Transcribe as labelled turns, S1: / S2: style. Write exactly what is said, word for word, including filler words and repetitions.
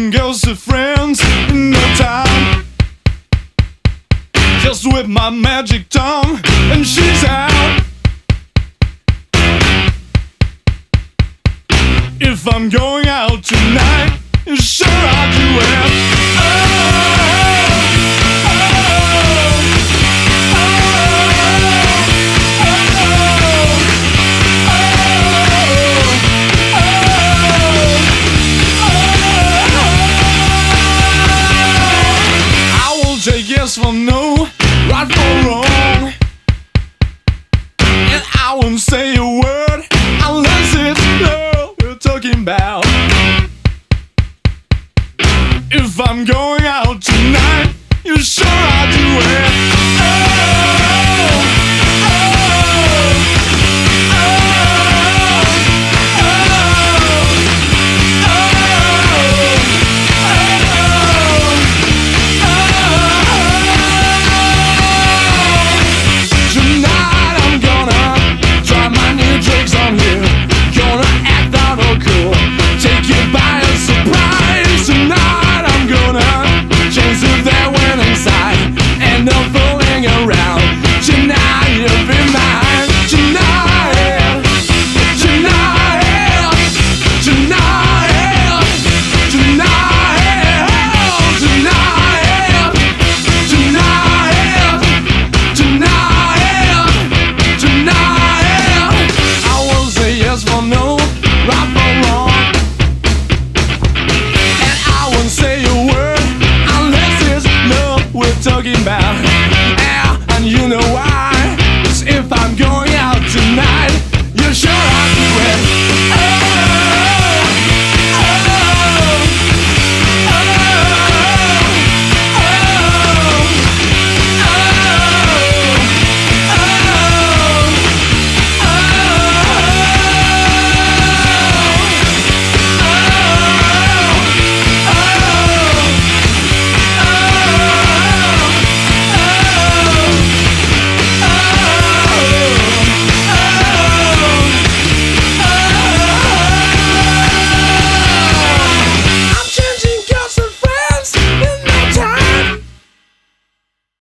S1: Turning girls to friends in no time. Just with my magic tongue, and she's out. If I'm going out tonight, sure I'll do it. Oh, oh, oh, I will take yes for no, right for wrong, and I won't say a word unless it's love we're talking about. If I'm going out tonight, you sure I'll do it. Oh, oh, oh, oh, oh. Tonight I'm gonna try my new tricks on you. Gonna act out all cool, take you by a surprise tonight. Chance of that went inside and no fooling around. Tonight you'll be mine. Tonight, tonight, tonight, tonight, tonight, tonight, tonight, tonight. I won't say yes for no, right for wrong, and I won't say a word we're talking about, yeah, and you know why.